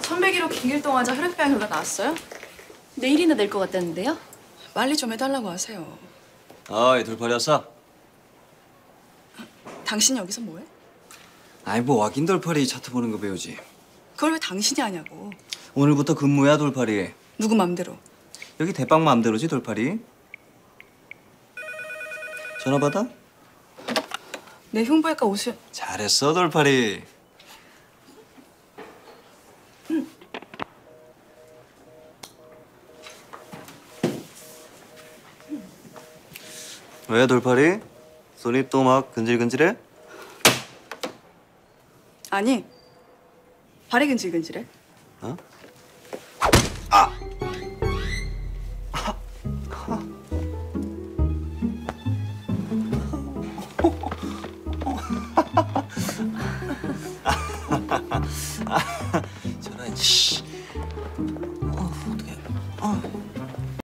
천배기로 김길동 환자 혈액병 결과 나왔어요? 내일이나 낼 것 같다는데요? 빨리 좀 해달라고 하세요. 어이, 돌팔이 왔어? 당신 여기서 뭐해? 아이, 뭐 와긴 돌팔이 차트 보는 거 배우지. 그걸 왜 당신이 하냐고. 오늘부터 근무야, 돌팔이. 누구 맘대로. 여기 대빵 마음대로지, 돌팔이. 전화 받아? 내 흉부외과 오수... 잘했어, 돌팔이. 왜, 돌팔이? 손이 또 막 근질근질해? 아니, 발이 근질근질해. 어? 저런, 씨. 어떡해.